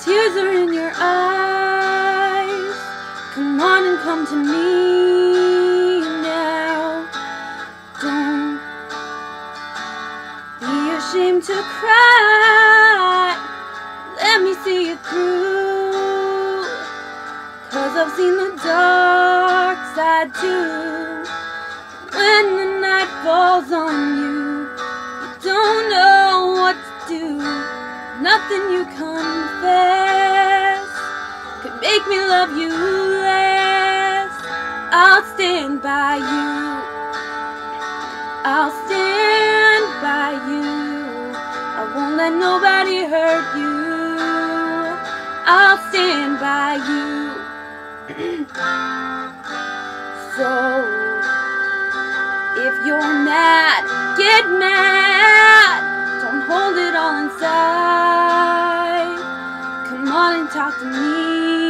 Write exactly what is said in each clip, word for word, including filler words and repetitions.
tears are in your eyes. Come on and come to me now. Don't be ashamed to cry. Let me see you through, 'cause I've seen the dark side too. When the night falls on you, you don't know what to do. Nothing you confess could make me love you less. I'll stand by you. I'll stand by you. I won't let nobody hurt you. I'll stand by you. So if you're mad, get mad. Don't hold it all inside. Come on and talk to me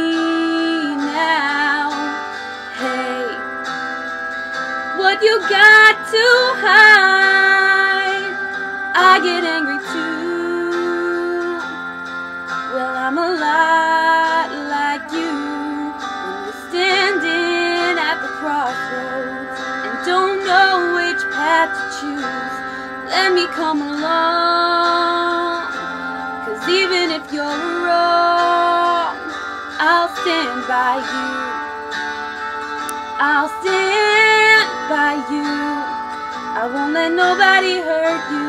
now. Hey, what you got to hide? I get angry too. Well, I'm a lot like you when we're standing at the crossroads and don't know which path to choose. Let me come along, 'cause even if you're wrong, I'll stand by you. I'll stand by you. I won't let nobody hurt you.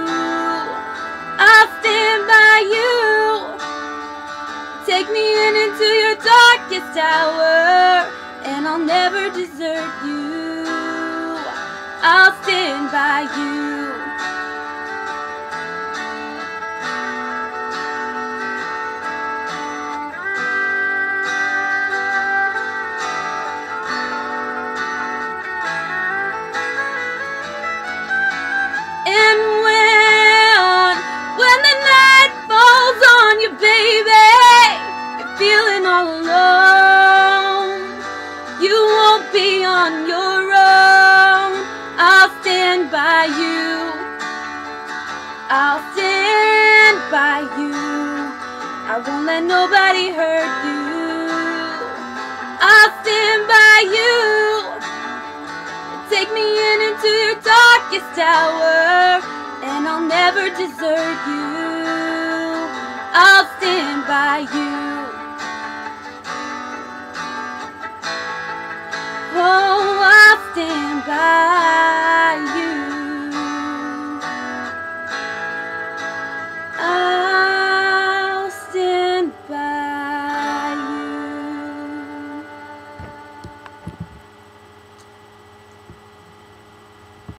I'll stand by you. Take me in into your darkest hour, and I'll never desert you. I'll stand by you. And when, when the night falls on you, baby, you're feeling all alone, you won't be on your own. I'll stand by you. I'll stand by you. I won't let nobody hurt you. I'll stand by you. Take me in into your darkest hour, and I'll never desert you. I'll stand by you. Oh, I'll stand by